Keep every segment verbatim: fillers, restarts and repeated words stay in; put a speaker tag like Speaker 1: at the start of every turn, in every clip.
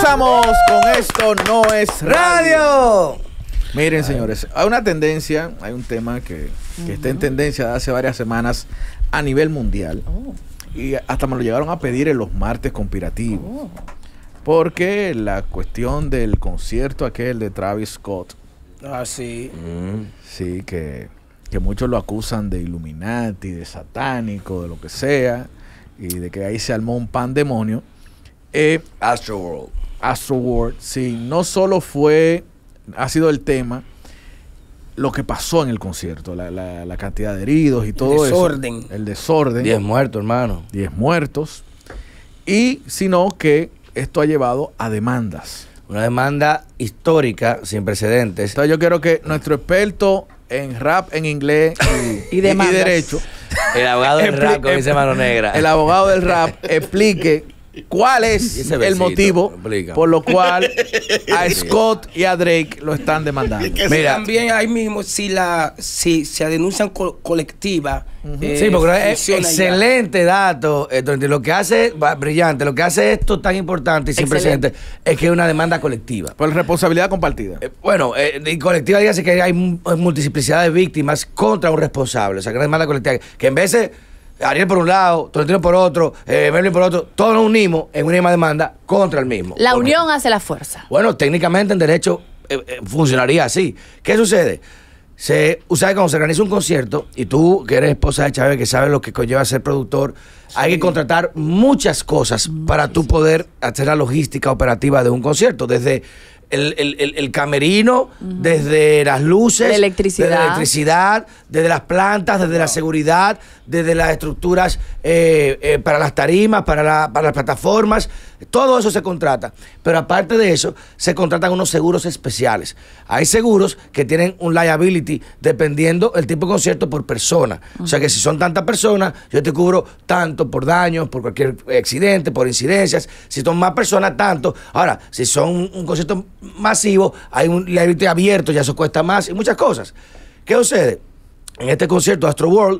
Speaker 1: Regresamos con Esto No Es Radio.
Speaker 2: Radio.
Speaker 1: Miren, señores, hay una tendencia, hay un tema que, que uh-huh. está en tendencia de hace varias semanas a nivel mundial. Oh. Y hasta me lo llegaron a pedir en los martes conspirativos. Oh. Porque la cuestión del concierto aquel de Travis Scott.
Speaker 2: Ah, sí.
Speaker 1: Mm. Sí, que, que muchos lo acusan de Illuminati, de satánico, de lo que sea. Y de que ahí se armó un pandemonio. Eh,
Speaker 2: Astroworld.
Speaker 1: Astroworld, sí. No solo fue... ha sido el tema lo que pasó en el concierto, la, la, la cantidad de heridos y todo
Speaker 2: el desorden.
Speaker 1: eso. El desorden.
Speaker 2: Diez muertos, hermano.
Speaker 1: Diez muertos. Y sino que esto ha llevado a demandas.
Speaker 2: Una demanda histórica, sin precedentes.
Speaker 1: Entonces yo quiero que nuestro experto en rap en inglés y, y, y, y derecho,
Speaker 2: el abogado del rap, como dice Mano Negra,
Speaker 1: el abogado del rap explique ¿cuál es el besito, motivo explica. por lo cual a Scott y a Drake lo están demandando?
Speaker 3: Mira, también ahí mismo si la si se denuncian co colectiva.
Speaker 2: Uh-huh. eh, sí, porque es excelente ya. dato. Entonces, lo que hace brillante, lo que hace esto tan importante y sin precedentes es que es una demanda colectiva.
Speaker 1: Por responsabilidad compartida.
Speaker 2: Eh, bueno, eh, y colectiva dígase que hay multiplicidad de víctimas contra un responsable. O sea, que una demanda colectiva que en vez de Ariel por un lado, Tolentino por otro, eh, Merlin por otro, todos nos unimos en una misma demanda contra el mismo.
Speaker 4: La Porque, unión hace la fuerza.
Speaker 2: Bueno, técnicamente en derecho eh, eh, funcionaría así. ¿Qué sucede? Se, ¿sabes? Cuando se organiza un concierto, y tú que eres esposa de Chávez, que sabes lo que conlleva ser productor, sí. hay que contratar muchas cosas para tú poder hacer la logística operativa de un concierto, desde El, el, el, el camerino, uh-huh. desde las luces,
Speaker 4: la electricidad.
Speaker 2: desde la electricidad, desde las plantas, desde wow. la seguridad, desde las estructuras eh, eh, para las tarimas, para, la, para las plataformas, todo eso se contrata. Pero aparte de eso, se contratan unos seguros especiales. Hay seguros que tienen un liability dependiendo el tipo de concierto por persona. Uh-huh. O sea que si son tantas personas, yo te cubro tanto por daños, por cualquier accidente, por incidencias. Si son más personas, tanto. Ahora, si son un, un concierto masivo, hay un liability abierto, ya eso cuesta más y muchas cosas. ¿Qué sucede? En este concierto Astroworld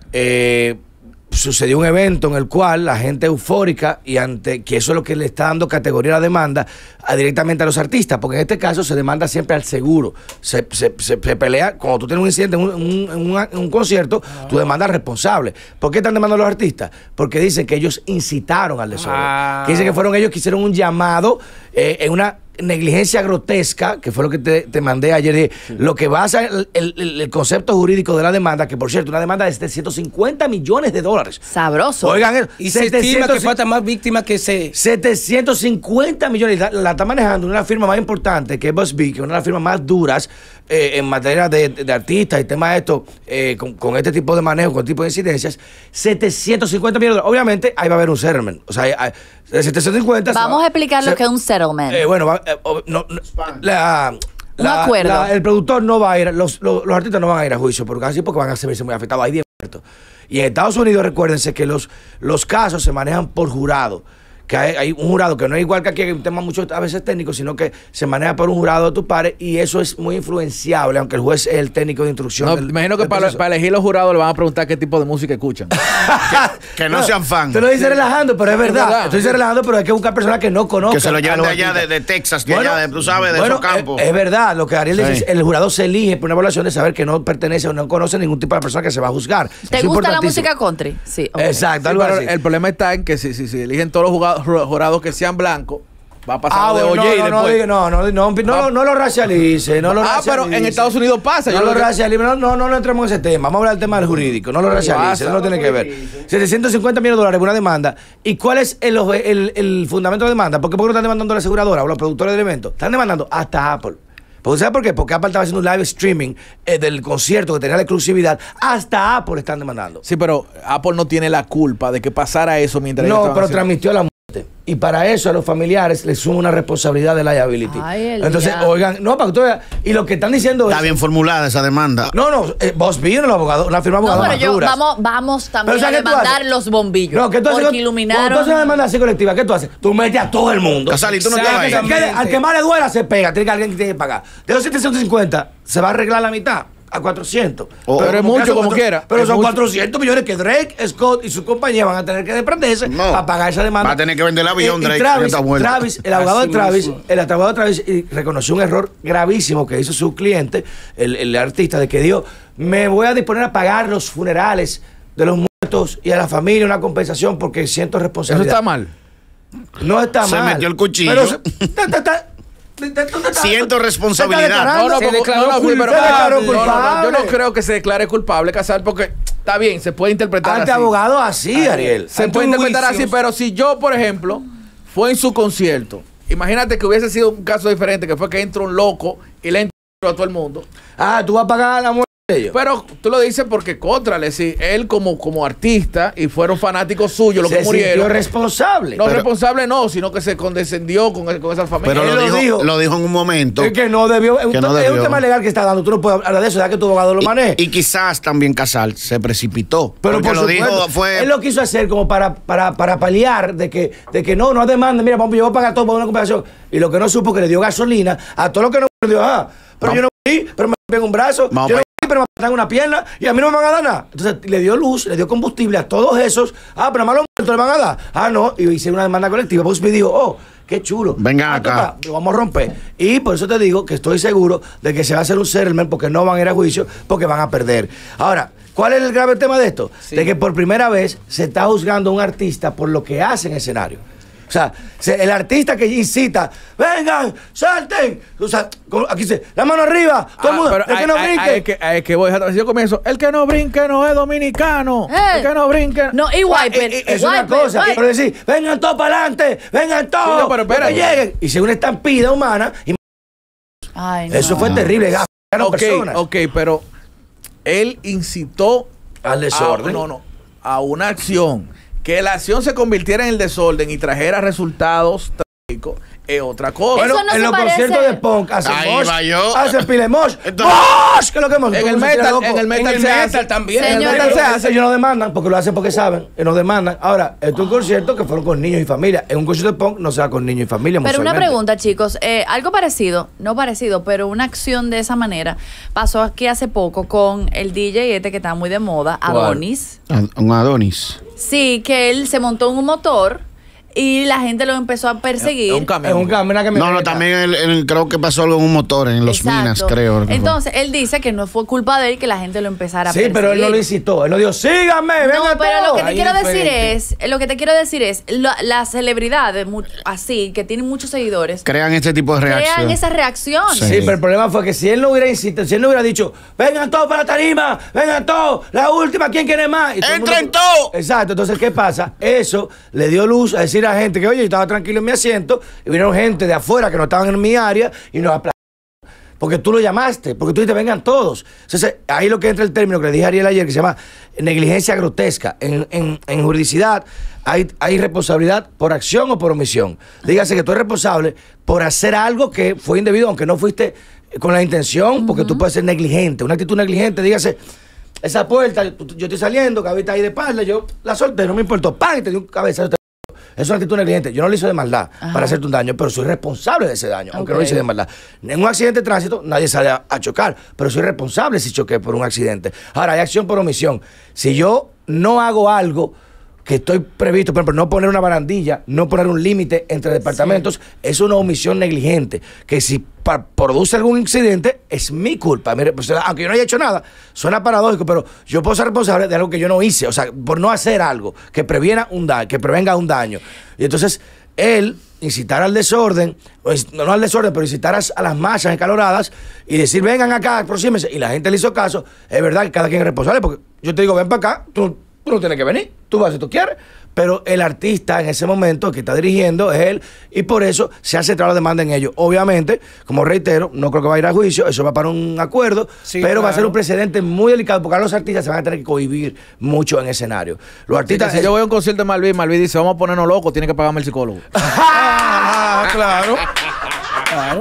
Speaker 2: eh, sucedió un evento en el cual la gente eufórica y ante que eso es lo que le está dando categoría a la demanda a, directamente a los artistas, porque en este caso se demanda siempre al seguro. Se, se, se, se pelea, cuando tú tienes un incidente en un, un, un, un concierto, ah. tú demandas al responsable. ¿Por qué están demandando a los artistas? Porque dicen que ellos incitaron al desorden. Ah. Que dicen que fueron ellos que hicieron un llamado eh, en una negligencia grotesca, que fue lo que te, te mandé ayer, sí. lo que basa el, el, el concepto jurídico de la demanda, que por cierto, una demanda de setecientos cincuenta millones de dólares.
Speaker 4: Sabroso.
Speaker 2: Oigan, eso.
Speaker 3: Y se estima que faltan más víctimas que se...
Speaker 2: setecientos cincuenta millones. La, la está manejando una firma más importante, que es BuzzFeed, que es una de las firmas más duras eh, en materia de, de artistas y temas de esto, eh, con, con este tipo de manejo, con este tipo de incidencias. setecientos cincuenta millones de dólares. Obviamente, ahí va a haber un settlement. O sea, hay, hay, de setecientos cincuenta...
Speaker 4: Vamos
Speaker 2: va,
Speaker 4: a explicar
Speaker 2: se,
Speaker 4: lo que es un settlement.
Speaker 2: Eh, bueno, va, No, no, la,
Speaker 4: un
Speaker 2: la,
Speaker 4: acuerdo.
Speaker 2: La, el productor no va a ir, los, los, los artistas no van a ir a juicio porque así porque van a verse muy afectados. Hay diez muertos. Y en Estados Unidos, recuérdense que los, los casos se manejan por jurado. Que hay, hay un jurado que no es igual que aquí, hay un tema mucho a veces técnico, sino que se maneja por un jurado de tus pares y eso es muy influenciable, aunque el juez es el técnico de instrucción.
Speaker 1: No,
Speaker 2: del,
Speaker 1: imagino que para, para elegir los jurados le van a preguntar qué tipo de música escuchan.
Speaker 5: que, que no, no sean fan.
Speaker 2: Te lo dice relajando, pero es verdad. Es verdad. Estoy diciendo relajando, pero hay que buscar personas que no conozcan.
Speaker 5: Que se lo lleven de allá, de, de Texas, de
Speaker 2: bueno,
Speaker 5: allá, de, tú sabes, de
Speaker 2: bueno,
Speaker 5: esos campos.
Speaker 2: Es, es verdad, lo que Ariel sí. dice, el jurado se elige por una evaluación de saber que no pertenece o no conoce ningún tipo de persona que se va a juzgar.
Speaker 4: ¿Te
Speaker 2: es
Speaker 4: gusta la música country? Sí.
Speaker 2: Okay. Exacto.
Speaker 1: Sí, pero el problema está en que si, si, si eligen todos los jugados, jurados que sean blancos, va a pasar
Speaker 2: ah,
Speaker 1: de
Speaker 2: bueno,
Speaker 1: oye
Speaker 2: no,
Speaker 1: y
Speaker 2: no,
Speaker 1: después.
Speaker 2: No, no, no, no, no, no, no lo racialice, no lo
Speaker 1: Ah,
Speaker 2: racialice.
Speaker 1: pero en Estados Unidos pasa.
Speaker 2: No
Speaker 1: yo
Speaker 2: lo
Speaker 1: que...
Speaker 2: racialice, no, no, no, no entremos en ese tema. Vamos a hablar del tema del jurídico. No lo racialice, no lo tiene que ver. setecientos cincuenta millones de dólares por una demanda. ¿Y cuál es el, el, el fundamento de la demanda? ¿Por qué, ¿Por qué no están demandando a la aseguradora o los productores del evento? Están demandando hasta Apple. ¿Sabes por qué? Porque Apple estaba haciendo un live streaming eh, del concierto que tenía la exclusividad. Hasta Apple están demandando.
Speaker 1: Sí, pero Apple no tiene la culpa de que pasara eso mientras...
Speaker 2: No, pero haciendo... transmitió la muerte. Y para eso a los familiares les suma una responsabilidad de liability.
Speaker 4: Ay,
Speaker 2: entonces,
Speaker 4: día.
Speaker 2: oigan, no, para que tú veas. Y lo que están diciendo
Speaker 5: Está
Speaker 2: es...
Speaker 5: bien formulada esa demanda.
Speaker 2: No, no, eh, vos vieron los abogados, una firma de abogados
Speaker 4: no, pero yo,
Speaker 2: maduras.
Speaker 4: vamos, vamos también
Speaker 2: pero,
Speaker 4: a demandar los bombillos.
Speaker 2: No, ¿qué tú haces?
Speaker 4: Porque iluminaron...
Speaker 2: Cuando tú haces una demanda así colectiva, ¿qué tú haces? Tú metes a todo el mundo.
Speaker 5: Casali, tú no te vas a ir.
Speaker 2: Al que más le duela se pega, tiene que alguien que tiene que pagar. De los setecientos cincuenta, se va a arreglar la mitad. a cuatrocientos.
Speaker 5: Oh,
Speaker 1: pero es
Speaker 2: como que
Speaker 1: mucho
Speaker 2: son
Speaker 1: como
Speaker 2: cuatro-
Speaker 1: quiera.
Speaker 2: Pero
Speaker 1: Es
Speaker 2: son
Speaker 1: mucho.
Speaker 2: cuatrocientos millones que Drake, Scott y su compañía van a tener que desprenderse
Speaker 5: No.
Speaker 2: para pagar esa demanda.
Speaker 5: Va a tener que vender el avión,
Speaker 2: Y- y
Speaker 5: Drake,
Speaker 2: Travis,
Speaker 5: en esta vuelta.
Speaker 2: Travis, el abogado de
Speaker 3: Así
Speaker 2: Travis,
Speaker 3: mismo.
Speaker 2: el abogado de Travis y reconoció un error gravísimo que hizo su cliente, el, el artista, de que dijo, me voy a disponer a pagar los funerales de los muertos y a la familia una compensación porque siento
Speaker 1: Eso
Speaker 2: responsabilidad.
Speaker 1: está mal.
Speaker 2: No está
Speaker 5: Se
Speaker 2: mal.
Speaker 5: metió el cuchillo.
Speaker 2: Pero se- ta- ta- ta- ta- ta- ta- ta-
Speaker 5: Siento
Speaker 2: ta-
Speaker 5: responsabilidad.
Speaker 2: ta- ta-
Speaker 1: No, no,
Speaker 3: Se
Speaker 1: porque-
Speaker 3: declaró
Speaker 1: no, no,
Speaker 3: culpable.
Speaker 1: pero-
Speaker 2: Se declaró
Speaker 1: no, no, no,
Speaker 2: culpable.
Speaker 1: yo no creo que se declare culpable, Casal, porque está bien, se puede interpretar
Speaker 2: Ante
Speaker 1: así.
Speaker 2: abogado así, Ariel.
Speaker 1: Se
Speaker 3: Ante
Speaker 1: puede
Speaker 3: un
Speaker 1: interpretar
Speaker 3: juicio.
Speaker 1: así, pero si yo, por ejemplo, fue en su concierto, imagínate que hubiese sido un caso diferente, que fue que entró un loco y le entró a todo el mundo.
Speaker 2: Ah, tú vas a pagar la muerte de ellos.
Speaker 1: Pero tú lo dices porque contra, le sí, él como, como artista y fueron fanáticos suyos los
Speaker 2: Se
Speaker 1: que
Speaker 2: sintió
Speaker 1: murieron.
Speaker 2: responsable.
Speaker 1: No
Speaker 5: Pero-
Speaker 1: responsable no, sino que se condescendió con, con esa familia.
Speaker 5: Pero
Speaker 2: Él
Speaker 5: lo
Speaker 2: lo
Speaker 5: dijo,
Speaker 2: dijo.
Speaker 5: lo dijo en un momento.
Speaker 2: Es que no debió. Es un,
Speaker 5: Que no
Speaker 2: es un
Speaker 5: debió.
Speaker 2: tema legal que está dando. Tú no puedes hablar de eso, ya que tu abogado lo maneje.
Speaker 5: Y, y quizás también Casal se precipitó.
Speaker 2: Pero
Speaker 5: porque
Speaker 2: por
Speaker 5: lo
Speaker 2: supuesto,
Speaker 5: dijo fue.
Speaker 2: él lo quiso hacer como para, para, para paliar de que, de que no, no demanda. Mira, vamos, yo voy a pagar todo por una compensación. Y lo que no supo que le dio gasolina a todo lo que no le dio. Ah, pero
Speaker 5: Vamos.
Speaker 2: yo no vi, pero me pegan un brazo.
Speaker 5: Vamos
Speaker 2: Yo no
Speaker 5: pa'
Speaker 2: vi, pero me pegan una pierna. Y a mí no me van a dar nada. Entonces le dio luz, le dio combustible a todos esos. Ah, pero a los muertos le van a dar. Ah, no. Y hice una demanda colectiva. Pues me dijo, oh, qué chulo.
Speaker 5: Venga
Speaker 2: Ah,
Speaker 5: acá.
Speaker 2: toca, lo vamos a romper. Y por eso te digo que estoy seguro de que se va a hacer un settlement porque no van a ir a juicio porque van a perder. Ahora, ¿cuál es el grave tema de esto?
Speaker 3: Sí.
Speaker 2: De que por primera vez se está juzgando a un artista por lo que hace en escenario. O sea, se- el artista que incita, vengan, salten. O sea, con- aquí dice, la mano arriba, todo el
Speaker 1: Ah,
Speaker 2: mundo,
Speaker 1: pero
Speaker 2: el que
Speaker 1: hay-
Speaker 2: no
Speaker 1: hay-
Speaker 2: brinque.
Speaker 1: hay que, hay que voy a yo comienzo. El que no brinque no es dominicano.
Speaker 4: Eh.
Speaker 1: El que no brinque.
Speaker 4: No, y Wiper.
Speaker 2: Eh, eh, es una
Speaker 4: Wiper,
Speaker 2: cosa,
Speaker 4: Wiper.
Speaker 2: pero decir, vengan todos para adelante, vengan todos,
Speaker 1: Sí, no, pero espérate.
Speaker 2: que lleguen. Y se una estampida humana, y
Speaker 4: Ay, no.
Speaker 2: eso fue terrible, gastaron
Speaker 1: Ok,
Speaker 2: personas.
Speaker 1: ok, pero él incitó
Speaker 2: Al desorden.
Speaker 1: A, no, no, a una acción. Que la acción se convirtiera en el desorden y trajera resultados trágicos es otra cosa.
Speaker 4: Eso
Speaker 2: Bueno,
Speaker 4: no
Speaker 2: en
Speaker 4: se
Speaker 2: los
Speaker 4: parece-
Speaker 2: conciertos de punk hacen
Speaker 5: Ahí
Speaker 2: mosh,
Speaker 5: va yo.
Speaker 2: hacen pile mosh,
Speaker 5: Entonces-
Speaker 2: mosh, que es lo que hemos
Speaker 1: En el
Speaker 2: ¿Cómo se
Speaker 1: metal,
Speaker 2: tira loco?
Speaker 1: en el metal
Speaker 3: En el
Speaker 1: se
Speaker 3: metal
Speaker 1: hace.
Speaker 3: también.
Speaker 2: En el
Speaker 4: Señor,
Speaker 2: metal se
Speaker 4: pero-
Speaker 2: hace, ellos no demandan porque lo hacen porque saben, y no demandan. Ahora, esto es un concierto que fueron con niños y familia. En un concierto de punk no se va con niños y familia.
Speaker 4: Pero una
Speaker 2: usualmente.
Speaker 4: pregunta, chicos. eh, algo parecido, no parecido, pero una acción de esa manera pasó aquí hace poco con el D J este que está muy de moda,
Speaker 2: ¿Cuál?
Speaker 4: Adonis.
Speaker 5: Ad- Un Adonis.
Speaker 4: Sí, que él se montó en un motor y la gente lo empezó a perseguir.
Speaker 1: Es un
Speaker 2: Es
Speaker 1: camión.
Speaker 2: un cam- una
Speaker 5: No,
Speaker 2: camioneta.
Speaker 5: no, también él, él creo que pasó algo en un motor, en los
Speaker 4: Exacto.
Speaker 5: minas, creo. que fue.
Speaker 4: Entonces, él dice que no fue culpa de él que la gente lo empezara a
Speaker 2: Sí,
Speaker 4: perseguir.
Speaker 2: pero él no lo incitó. Él no dijo, síganme,
Speaker 4: No,
Speaker 2: vengan
Speaker 4: pero lo
Speaker 2: todos.
Speaker 4: que te
Speaker 3: Ahí
Speaker 4: quiero
Speaker 3: es
Speaker 4: decir
Speaker 3: diferente.
Speaker 4: es, lo que te quiero decir es, la- las celebridades mu- así, que tienen muchos seguidores,
Speaker 5: Crean este tipo de reacción.
Speaker 4: crean esa reacción.
Speaker 5: Sí.
Speaker 2: Sí, pero el problema fue que si él no hubiera insistido, si él no hubiera dicho, vengan todos para la tarima, vengan todos, la última, ¿quién quiere más? Y todo el
Speaker 5: ¡Entren
Speaker 2: mundo-
Speaker 5: todos!
Speaker 2: Exacto, entonces, ¿qué pasa? Eso le dio luz a decir a gente que, oye, yo estaba tranquilo en mi asiento, y vinieron gente de afuera que no estaban en mi área y nos aplaudieron. Porque tú lo llamaste, porque tú dijiste, vengan todos. Entonces, ahí lo que entra el término que le dije a Ariel ayer, que se llama negligencia grotesca. En, en, en juridicidad hay, hay responsabilidad por acción o por omisión. Dígase que tú eres responsable por hacer algo que fue indebido, aunque no fuiste con la intención, porque tú puedes ser negligente. Una actitud negligente, dígase, esa puerta, yo, yo estoy saliendo, Cabita ahí de espalda, yo la solté, no me importó, ¡pam! Y te di un cabezazo. Es una actitud negligente. Yo no lo hice de maldad
Speaker 4: Ajá.
Speaker 2: para hacerte un daño, pero soy responsable de ese daño, aunque no lo
Speaker 4: Ok.
Speaker 2: hice de maldad. En un accidente de tránsito nadie sale a, a chocar, pero soy responsable si choqué por un accidente. Ahora, hay acción por omisión. Si yo no hago algo que estoy previsto, por ejemplo, no poner una barandilla, no poner un límite entre departamentos, es una omisión negligente, que si pa- produce algún incidente, es mi culpa. Mire, pues, aunque yo no haya hecho nada, suena paradójico, pero yo puedo ser responsable de algo que yo no hice, o sea, por no hacer algo que previera un daño, que prevenga un daño. Y entonces, él incitar al desorden, o inc- no, no al desorden, pero incitar a, a las masas encaloradas y decir, vengan acá, aproxímense, y la gente le hizo caso, es verdad que cada quien es responsable, porque yo te digo, ven para acá, tú, tú no tienes que venir, tú vas si tú quieres, pero el artista en ese momento que está dirigiendo es él, y por eso se hace toda la demanda en ellos. Obviamente, como reitero, no creo que va a ir a juicio, eso va para un acuerdo,
Speaker 3: Sí,
Speaker 2: pero va a ser
Speaker 3: claro.
Speaker 2: un precedente muy delicado, porque ahora los artistas se van a tener que cohibir mucho en escenario. Los artistas...
Speaker 1: Si yo voy a un concierto de Malvin, Malvin dice, vamos a ponernos locos, tiene que pagarme el psicólogo.
Speaker 2: Ah, claro. Claro.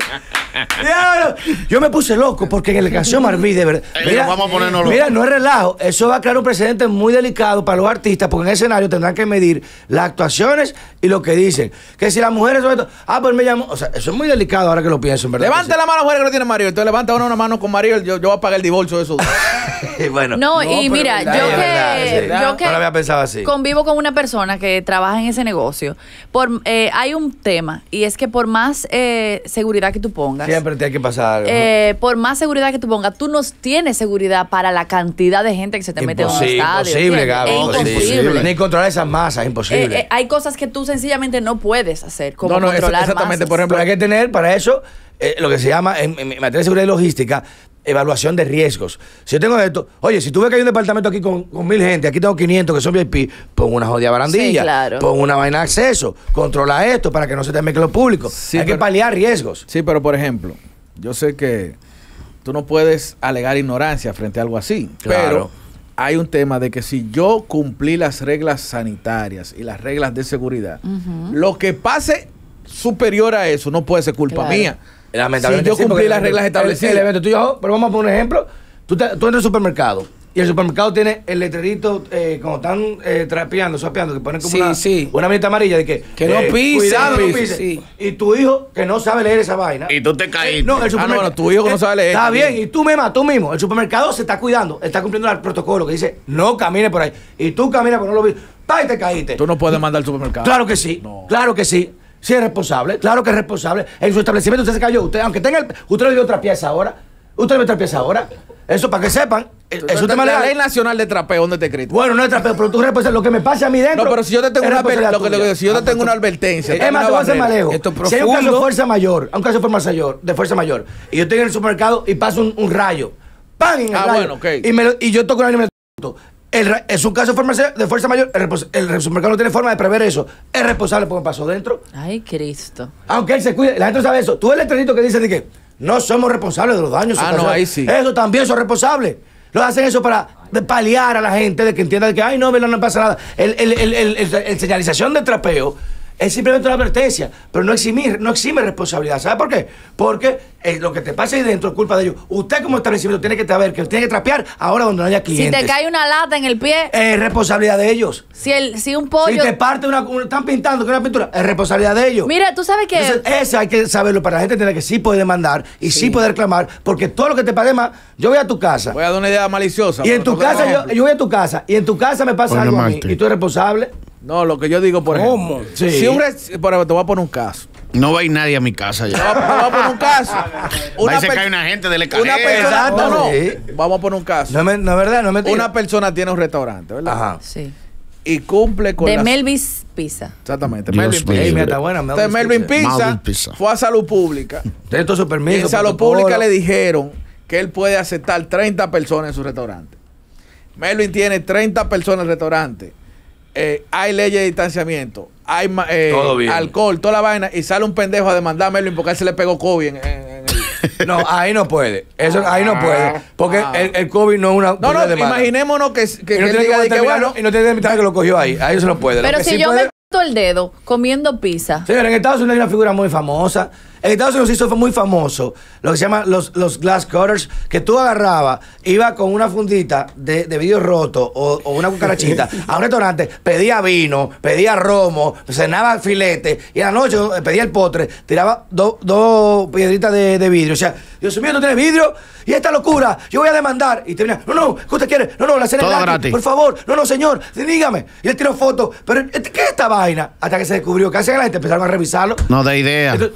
Speaker 2: Diablo. Yo me puse loco porque en la canción Marví, de verdad.
Speaker 5: Eh,
Speaker 2: Mira,
Speaker 5: vamos a ponernos locos.
Speaker 2: mira, no es relajo. Eso va a crear un precedente muy delicado para los artistas porque en el escenario tendrán que medir las actuaciones y lo que dicen. Que si las mujeres sobre todo, ah, pues me llamó. O sea, eso es muy delicado ahora que lo pienso, en verdad.
Speaker 1: Levante la mano, mujer, que no tiene marido. Entonces levanta uno una mano con marido. Yo, yo voy a pagar el divorcio de esos dos.
Speaker 2: Bueno,
Speaker 4: No, y
Speaker 3: pero
Speaker 4: mira,
Speaker 3: es
Speaker 4: yo
Speaker 3: verdad,
Speaker 2: es verdad, es
Speaker 4: que,
Speaker 2: verdad.
Speaker 4: yo que
Speaker 2: No lo había pensado así.
Speaker 4: convivo con una persona que trabaja en ese negocio, por eh, hay un tema, y es que por más eh, seguridad que tú pongas,
Speaker 2: siempre te hay que pasar algo.
Speaker 4: eh, por más seguridad que tú pongas, tú no tienes seguridad para la cantidad de gente que se te mete en un
Speaker 2: Imposible,
Speaker 4: estadio.
Speaker 2: imposible,
Speaker 4: ¿entiendes?
Speaker 2: Gaby,
Speaker 4: Es
Speaker 2: imposible.
Speaker 4: imposible.
Speaker 2: Ni controlar esas masas,
Speaker 4: Eh,
Speaker 2: imposible.
Speaker 4: eh, hay cosas que tú sencillamente no puedes hacer, como
Speaker 1: No, no, eso-
Speaker 4: controlar
Speaker 1: exactamente,
Speaker 4: masas.
Speaker 1: por ejemplo,
Speaker 2: Pero hay que tener para eso eh, lo que se llama, en, en materia de seguridad y logística, evaluación de riesgos. Si yo tengo esto, oye, si tú ves que hay un departamento aquí con, con mil gente, aquí tengo quinientos que son V I P, pon una jodida barandilla,
Speaker 4: Sí, claro.
Speaker 2: pon una vaina de acceso, controla esto para que no se te mezcle lo público.
Speaker 1: Sí,
Speaker 2: hay que
Speaker 1: pero-
Speaker 2: paliar riesgos.
Speaker 1: Sí, pero por ejemplo, yo sé que tú no puedes alegar ignorancia frente a algo así.
Speaker 2: Claro.
Speaker 1: Pero hay un tema de que si yo cumplí las reglas sanitarias y las reglas de seguridad, lo que pase superior a eso no puede ser culpa
Speaker 4: Claro.
Speaker 1: mía.
Speaker 2: Lamentablemente
Speaker 1: Si yo
Speaker 2: sí,
Speaker 1: cumplí
Speaker 2: porque
Speaker 1: las
Speaker 2: el-
Speaker 1: reglas
Speaker 2: el-
Speaker 1: establecidas.
Speaker 2: El, evento, tú y yo, pero vamos a poner un ejemplo. Tú, te- tú entras al supermercado y el supermercado tiene el letrerito, eh, cuando están eh, trapeando, sapeando, que ponen como
Speaker 3: Sí,
Speaker 2: una,
Speaker 3: sí.
Speaker 2: una manita amarilla de que,
Speaker 3: Que no
Speaker 2: eh,
Speaker 3: pise,
Speaker 2: cuidado, no
Speaker 3: pise,
Speaker 2: pise.
Speaker 3: sí.
Speaker 2: Y tu hijo que no sabe leer esa vaina.
Speaker 5: Y tú te caíste.
Speaker 2: Eh, no, el
Speaker 1: Ah, no,
Speaker 2: supermercado.
Speaker 1: bueno, tu hijo que no sabe leer
Speaker 2: Está
Speaker 1: también.
Speaker 2: bien, y tú misma, tú mismo. El supermercado se está cuidando, está cumpliendo el protocolo que dice no camine por ahí. Y tú caminas por no lo vi. ¡Pah! Y te caíste.
Speaker 1: Tú no puedes mandar al supermercado.
Speaker 2: Claro que sí,
Speaker 1: No.
Speaker 2: claro que sí. Sí es responsable, claro que es responsable. En su establecimiento usted se cayó. Usted, aunque tenga el, usted le dio otra pieza ahora. Usted le dio otra pieza ahora. Eso para que sepan. Es un tema
Speaker 1: la
Speaker 2: legal.
Speaker 1: ley nacional de trapeo, ¿dónde te escrito?
Speaker 2: Bueno, no es trapeo, pero tú responsable. Lo que me pase a mí dentro.
Speaker 1: No, pero si yo te tengo
Speaker 2: es
Speaker 1: una, adver-
Speaker 2: responsabilidad
Speaker 1: lo que- lo que-
Speaker 2: tuya.
Speaker 1: si yo te tengo una advertencia,
Speaker 2: Es más, te voy a hacer más lejos.
Speaker 3: Esto es
Speaker 2: Si hay un caso de
Speaker 3: profundo.
Speaker 2: fuerza mayor, un caso de fuerza mayor, de fuerza mayor, y yo estoy en el supermercado y paso un, un rayo, ¡pam! En el
Speaker 1: Ah,
Speaker 2: rayo,
Speaker 1: bueno, ok.
Speaker 2: y, me lo- y yo toco el aire y me lo el, ra- es un caso de fuerza, de fuerza mayor, el, respons- el supermercado no tiene forma de prever eso. Es responsable porque me pasó dentro.
Speaker 4: Ay, Cristo.
Speaker 2: Aunque él se cuide, la gente no sabe eso. Tú ves el letrerito que dice de que no somos responsables de los daños.
Speaker 1: Ah, no,
Speaker 2: ocasionados.
Speaker 1: ahí sí.
Speaker 2: Eso también son responsables. Lo hacen eso para de paliar a la gente, de que entienda de que, ay, no, ¿verdad? No pasa nada. El, el, el, el, el- el señalización de trapeo es simplemente una advertencia, pero no exime, no exime responsabilidad. ¿Sabe por qué? Porque eh, lo que te pasa ahí dentro es culpa de ellos. Usted como establecimiento tiene que saber que tiene que trapear ahora donde no haya
Speaker 4: Si
Speaker 2: clientes.
Speaker 4: te cae una lata en el pie,
Speaker 2: Es responsabilidad de ellos.
Speaker 4: si, el, si un pollo...
Speaker 2: Si te parte una, una- están pintando con una pintura, es responsabilidad de ellos.
Speaker 4: Mira, tú sabes que...
Speaker 2: Entonces, eso hay que saberlo para la gente entender que sí puede demandar y sí, puede reclamar, porque todo lo que te pague más, yo voy a tu casa.
Speaker 1: Voy a dar una idea maliciosa.
Speaker 2: Y en
Speaker 1: pero
Speaker 2: tu
Speaker 1: no
Speaker 2: casa,
Speaker 1: sé,
Speaker 2: yo, yo voy a tu casa, y en tu casa me pasa
Speaker 5: Oye,
Speaker 2: algo a mí,
Speaker 5: Marte.
Speaker 2: y tú eres responsable.
Speaker 1: No, lo que yo digo, por
Speaker 3: ¿Cómo?
Speaker 1: ejemplo.
Speaker 2: Sí.
Speaker 1: Si un res- por ejemplo, te voy a poner un caso.
Speaker 5: No va a ir nadie a mi casa
Speaker 1: Te voy
Speaker 5: ya.
Speaker 1: a, te voy a poner un caso.
Speaker 5: Va y se
Speaker 1: per-
Speaker 5: cae una gente, dele
Speaker 1: Una
Speaker 5: cajeta.
Speaker 1: persona.
Speaker 2: Exacto,
Speaker 1: No, no.
Speaker 2: sí.
Speaker 1: Vamos a poner un caso.
Speaker 2: No, es me- no es verdad, no es mentira.
Speaker 1: Una persona tiene un restaurante, ¿verdad?
Speaker 2: Ajá.
Speaker 4: Sí.
Speaker 1: Y cumple con
Speaker 4: De
Speaker 1: las-
Speaker 4: Melvis Pizza.
Speaker 1: Exactamente.
Speaker 5: Dios
Speaker 1: Melvin
Speaker 5: mío.
Speaker 1: Pizza.
Speaker 2: Ey, mira, está buena.
Speaker 1: Entonces, Melvin Pizza,
Speaker 5: Melvin Pizza.
Speaker 1: fue a Salud Pública.
Speaker 2: Tiene todo su
Speaker 1: Y
Speaker 2: permiso.
Speaker 1: en Salud
Speaker 2: protocolo.
Speaker 1: Pública le dijeron que él puede aceptar treinta personas en su restaurante. Melvin tiene treinta personas en el restaurante. Eh, hay leyes de distanciamiento. Hay ma- eh,
Speaker 2: Todo bien.
Speaker 1: alcohol, toda la vaina. Y sale un pendejo a demandar a Melvin porque a él se le pegó COVID en, en- en el...
Speaker 2: No, ahí no puede. Eso, ahí no puede. Porque
Speaker 1: Ah.
Speaker 2: el, el COVID no es una.
Speaker 1: No, no,
Speaker 2: demanda.
Speaker 1: imaginémonos que, que,
Speaker 2: Y
Speaker 1: que
Speaker 2: no
Speaker 1: él
Speaker 2: tiene
Speaker 1: diga
Speaker 2: que
Speaker 1: de que
Speaker 2: determinar,
Speaker 1: bueno.
Speaker 2: y no tiene que determinar que lo cogió ahí. Ahí eso no puede. Lo
Speaker 4: Pero
Speaker 2: que
Speaker 4: si
Speaker 2: sí
Speaker 4: yo
Speaker 2: puede-
Speaker 4: meto el dedo comiendo pizza,
Speaker 2: Señor, en Estados Unidos hay una figura muy famosa. En Estados Unidos se hizo muy famoso lo que se llama los, los glass cutters, que tú agarrabas, iba con una fundita de, de vidrio roto o, o una cucarachita a un restaurante, pedía vino, pedía romo, cenaba filete y a la noche eh, pedía el postre, tiraba do- dos piedritas de, de vidrio. O sea, Dios mío, no tiene vidrio y esta locura, yo voy a demandar. Y termina, no, no, ¿qué usted quiere? No, no, la cena es
Speaker 5: Todo
Speaker 2: gratis,
Speaker 5: gratis.
Speaker 2: por favor, no, no, señor, dígame. Y le tiró fotos, pero ¿qué es esta vaina? Hasta que se descubrió que hacía la gente, empezaron a revisarlo.
Speaker 5: No da idea.
Speaker 2: Entonces,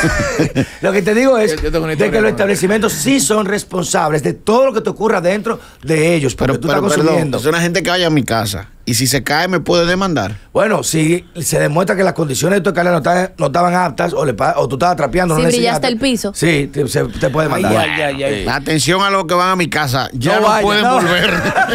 Speaker 2: lo que te digo es
Speaker 1: Yo- yo tengo una
Speaker 2: de
Speaker 1: historia
Speaker 2: que los
Speaker 1: con-
Speaker 2: establecimientos sí son responsables de todo lo que te ocurra dentro de ellos, porque
Speaker 5: Pero,
Speaker 2: tú
Speaker 5: pero
Speaker 2: estás
Speaker 5: perdón,
Speaker 2: consumiendo.
Speaker 5: es una gente que vaya a mi casa y si se cae me puede demandar.
Speaker 2: Bueno, si se demuestra que las condiciones de tu escalera no, estaban- no estaban aptas o, le pa- o tú estabas trapeando,
Speaker 4: Si
Speaker 2: no le
Speaker 4: brillaste
Speaker 2: enseñaste,
Speaker 4: el piso.
Speaker 2: Sí, te, se- te puede
Speaker 3: Ay,
Speaker 2: mandar.
Speaker 3: ay, ay, ay.
Speaker 5: Atención a los que van a mi casa. Ya
Speaker 1: No
Speaker 5: no,
Speaker 1: vayan,
Speaker 5: pueden
Speaker 1: no.
Speaker 5: volver.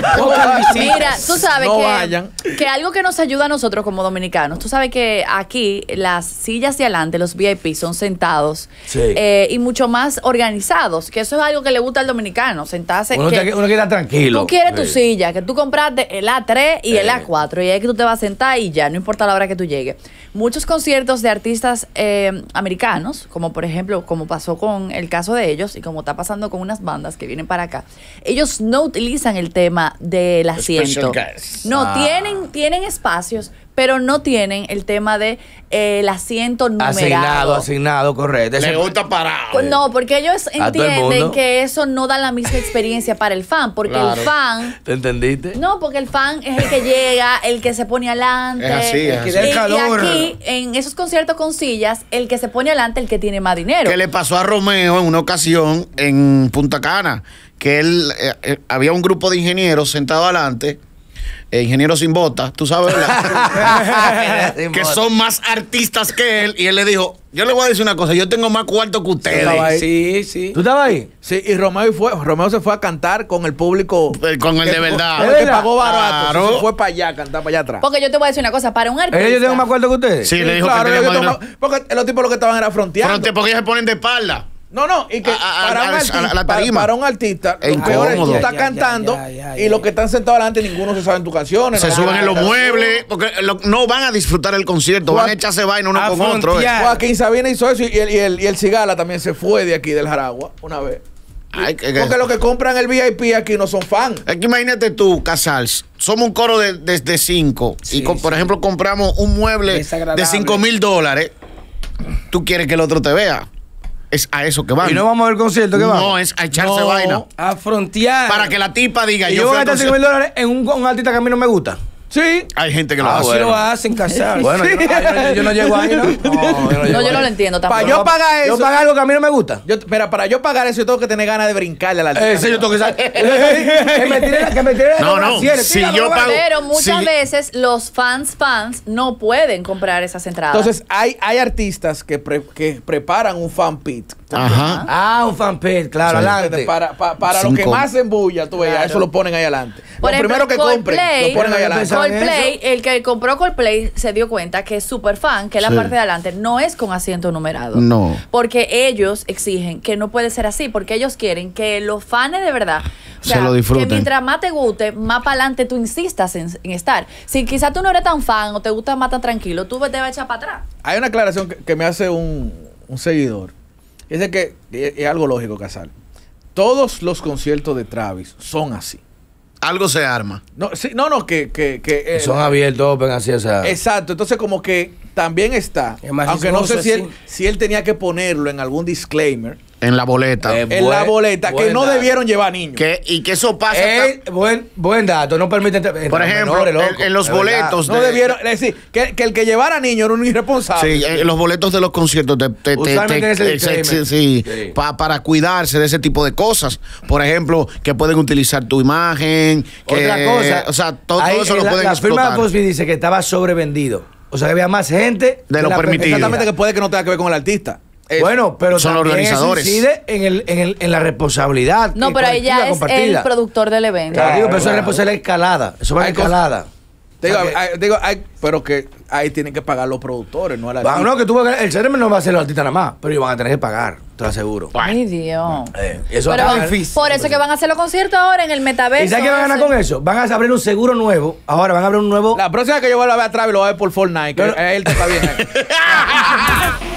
Speaker 4: mira, tú sabes
Speaker 1: No
Speaker 4: que,
Speaker 1: vayan.
Speaker 4: que algo que nos ayuda a nosotros como dominicanos, tú sabes que aquí las sillas de adelante, los V I P, son sentados
Speaker 2: Sí.
Speaker 4: eh, y mucho más organizados, que eso es algo que le gusta al dominicano, sentarse.
Speaker 2: Uno,
Speaker 4: que
Speaker 2: te- uno queda tranquilo.
Speaker 4: tú quieres tu
Speaker 2: Sí.
Speaker 4: silla, que tú compraste el A tres y el de las cuatro y ahí es que tú te vas a sentar y ya, no importa la hora que tú llegues. Muchos conciertos de artistas eh, americanos, como por ejemplo, como pasó con el caso de ellos y como está pasando con unas bandas que vienen para acá, ellos no utilizan el tema del asiento. No,
Speaker 2: Ah.
Speaker 4: tienen, tienen espacios, pero no tienen el tema de eh, el asiento numerado.
Speaker 2: Asignado, asignado, correcto.
Speaker 5: Le
Speaker 2: Ese-
Speaker 5: gusta parar.
Speaker 4: Pues no, porque ellos
Speaker 2: A todo el
Speaker 4: entienden
Speaker 2: mundo.
Speaker 4: que eso no da la misma experiencia para el fan, porque
Speaker 5: Claro.
Speaker 4: el fan...
Speaker 2: ¿Te entendiste?
Speaker 4: No, porque el fan es el que llega, el que se pone adelante.
Speaker 5: Es así, es
Speaker 3: así.
Speaker 4: Y,
Speaker 3: Que da el
Speaker 4: y
Speaker 3: calor.
Speaker 4: aquí, en esos conciertos con sillas, el que se pone adelante, el que tiene más dinero.
Speaker 5: Que le pasó a Romeo en una ocasión en Punta Cana, que él eh, eh, había un grupo de ingenieros sentados adelante, eh, ingenieros sin botas, tú sabes, ¿verdad? que son más artistas que él, y él le dijo, yo le voy a decir una cosa, yo tengo más cuarto que
Speaker 1: Estaba
Speaker 5: ustedes.
Speaker 1: ahí.
Speaker 3: Sí, sí.
Speaker 2: ¿Tú estabas ahí?
Speaker 1: Sí, y Romeo fue, Romeo se fue a cantar con el público.
Speaker 5: Eh, con el
Speaker 1: que-
Speaker 5: de verdad.
Speaker 1: con el que pagó barato.
Speaker 5: Claro.
Speaker 1: Se fue para allá, a cantar para allá atrás.
Speaker 4: Porque yo te voy a decir una cosa, para un artista...
Speaker 2: ¿Ellos tengo más cuarto que ustedes?
Speaker 5: Sí, le dijo
Speaker 1: claro,
Speaker 5: que
Speaker 1: yo
Speaker 5: tenía
Speaker 1: tengo
Speaker 5: más-
Speaker 1: más- porque los tipos lo que estaban era fronteando.
Speaker 5: Fronte, porque ellos se ponen de espalda.
Speaker 1: No, no, y que
Speaker 5: A- a-
Speaker 1: para,
Speaker 5: a-
Speaker 1: un
Speaker 5: a-
Speaker 1: artista,
Speaker 5: a la
Speaker 1: para-
Speaker 5: tarima.
Speaker 1: para un artista,
Speaker 5: Es
Speaker 1: lo peor es que tú
Speaker 5: incómodo.
Speaker 1: estás
Speaker 3: Ya, ya,
Speaker 1: cantando
Speaker 3: ya, ya,
Speaker 1: y
Speaker 3: ya.
Speaker 1: los que están sentados adelante ninguno se saben tus canciones.
Speaker 5: Se
Speaker 1: no
Speaker 5: suben
Speaker 1: saben
Speaker 5: en los
Speaker 1: nada.
Speaker 5: muebles, porque lo- no van a disfrutar el concierto, van a echarse vaina uno
Speaker 3: A
Speaker 5: con otro. eh.
Speaker 3: frontear.
Speaker 1: Joaquín Sabina hizo eso y el, y, el, y el Cigala también se fue de aquí del Jaragua una vez.
Speaker 5: Ay, que- que-
Speaker 1: Porque los que compran el V I P aquí no son fans.
Speaker 5: Es que imagínate tú, Casals, somos un coro de, de, de cinco
Speaker 3: Sí,
Speaker 5: y con- por
Speaker 3: sí.
Speaker 5: ejemplo compramos un mueble
Speaker 3: Desagradable.
Speaker 5: de cinco mil dólares, tú quieres que el otro te vea. Es a eso que van.
Speaker 2: ¿Y no vamos a ver el concierto que
Speaker 5: No,
Speaker 2: vamos?
Speaker 5: es a echarse
Speaker 1: No.
Speaker 5: vaina.
Speaker 3: A frontear.
Speaker 5: Para que la tipa diga,
Speaker 2: ¿Y
Speaker 5: yo
Speaker 2: yo voy
Speaker 5: fui
Speaker 2: a
Speaker 5: al
Speaker 2: gastar cinco mil
Speaker 5: concierto.
Speaker 2: dólares en un, un artista que a mí no me gusta?
Speaker 1: Sí.
Speaker 5: Hay gente que lo
Speaker 2: Ah,
Speaker 5: hace.
Speaker 3: Así
Speaker 2: bueno.
Speaker 3: lo hacen, casar.
Speaker 2: Bueno, yo, no, yo, yo no llego ahí, ¿no? No, yo no, llego
Speaker 4: No, yo no
Speaker 2: ahí.
Speaker 4: lo entiendo
Speaker 1: Para
Speaker 4: tampoco.
Speaker 1: yo pagar
Speaker 2: Yo
Speaker 1: eso.
Speaker 2: pagar algo que a mí no me gusta.
Speaker 1: Yo, mira, para yo pagar eso, yo tengo que tener ganas de brincarle a la artista.
Speaker 2: Ese yo tengo que saber. que me tire, que me tire
Speaker 5: No,
Speaker 2: las
Speaker 5: no,
Speaker 2: cienes,
Speaker 5: si
Speaker 2: tírame,
Speaker 5: yo
Speaker 2: vale.
Speaker 5: pago-
Speaker 4: Pero muchas
Speaker 5: Sí.
Speaker 4: veces los fans fans no pueden comprar esas entradas.
Speaker 1: Entonces, hay, hay artistas que, pre- que preparan un fan pit.
Speaker 5: Ajá.
Speaker 2: Ah, un fanpage, claro,
Speaker 5: Sí.
Speaker 2: adelante.
Speaker 1: Para, para, para los que
Speaker 5: Cinco.
Speaker 1: más se embulla, tú veas,
Speaker 2: Claro.
Speaker 1: eso lo ponen ahí adelante.
Speaker 4: Por
Speaker 1: Lo
Speaker 4: ejemplo,
Speaker 1: primero que compren,
Speaker 4: Coldplay,
Speaker 1: lo ponen ahí
Speaker 2: Yo
Speaker 1: adelante.
Speaker 2: pensaba-
Speaker 4: Coldplay, el que compró Coldplay se dio cuenta que super fan, que es la
Speaker 5: Sí.
Speaker 4: parte de adelante, no es con asiento numerado.
Speaker 5: No.
Speaker 4: Porque ellos exigen que no puede ser así, porque ellos quieren que los fans de verdad, o
Speaker 5: Se
Speaker 4: sea,
Speaker 5: lo disfruten.
Speaker 4: que mientras más te guste, más para adelante tú insistas en, en estar. Si quizás tú no eres tan fan o te gusta más tan tranquilo, tú te vas a echar para atrás.
Speaker 1: Hay una aclaración que, que me hace un, un seguidor. Dice que es, es algo lógico, Casal. Todos los conciertos de Travis son así.
Speaker 5: Algo se arma.
Speaker 1: No, sí, no, no, que... que, que eh,
Speaker 2: Son abiertos, open, así, o sea.
Speaker 1: Exacto, entonces como que también está,
Speaker 3: Es más
Speaker 1: aunque no sé
Speaker 3: riesgoso,
Speaker 1: si él,
Speaker 3: sí.
Speaker 1: si él tenía que ponerlo en algún disclaimer,
Speaker 5: En la boleta.
Speaker 2: Eh,
Speaker 1: en la
Speaker 2: Buen-
Speaker 1: boleta, que
Speaker 2: buen
Speaker 1: no
Speaker 2: dato.
Speaker 1: debieron llevar niños.
Speaker 5: Que, y que eso pasa.
Speaker 2: Eh, buen, buen dato, no permiten.
Speaker 5: Por ejemplo, en- en los boletos
Speaker 1: No
Speaker 5: de-
Speaker 1: debieron, es decir, que, que el que llevara niños era un irresponsable.
Speaker 5: Sí, en los boletos de los conciertos te, te- te-
Speaker 2: Usualmente
Speaker 5: te-
Speaker 2: ese
Speaker 5: eh,
Speaker 2: disclaimer.
Speaker 5: sí, sí,
Speaker 2: Sí.
Speaker 5: pa- para cuidarse de ese tipo de cosas. Por ejemplo, que pueden utilizar tu imagen. Que,
Speaker 2: Otra cosa.
Speaker 5: O sea, to- todo,
Speaker 2: ahí,
Speaker 5: eso
Speaker 2: eh,
Speaker 5: lo
Speaker 2: la,
Speaker 5: pueden
Speaker 2: la firma de
Speaker 5: explotar.
Speaker 2: Cosby dice que estaba sobrevendido. O sea, que había más gente.
Speaker 5: De
Speaker 2: que
Speaker 5: lo
Speaker 2: la
Speaker 5: permitido.
Speaker 1: Exactamente, que puede que no tenga que ver con el artista. Es-
Speaker 2: Bueno, pero
Speaker 5: Son los
Speaker 2: también eso
Speaker 5: organizadores.
Speaker 2: incide en, el, en, el, en la responsabilidad.
Speaker 4: No,
Speaker 2: que
Speaker 4: pero ahí
Speaker 2: colectiva,
Speaker 4: ya es
Speaker 2: compartida.
Speaker 4: el productor del evento.
Speaker 2: Claro, digo, pero eso
Speaker 1: Claro.
Speaker 2: es responsabilidad escalada. Eso va en
Speaker 1: Hay cosas-
Speaker 2: escalada.
Speaker 1: te digo,
Speaker 2: O sea que-
Speaker 1: hay- digo, hay- pero que ahí tienen que pagar los productores, no el artista.
Speaker 2: Ah, no, que tú vas a- el C R M no va a ser los artistas nada más, pero ellos van a tener que pagar, te lo aseguro.
Speaker 4: Ay, Dios.
Speaker 2: Eh, eso
Speaker 4: Pero
Speaker 2: va a estar
Speaker 3: difícil.
Speaker 4: por eso que van a hacer los conciertos ahora en el metaverso.
Speaker 2: ¿Y sabes qué van a ganar
Speaker 4: ese.
Speaker 2: con eso? Van a abrir un seguro nuevo. Ahora van a abrir un nuevo.
Speaker 1: La próxima que yo vuelva a ver a Travis lo voy a ver por Fortnite, que
Speaker 2: Pero-
Speaker 1: a él te está bien.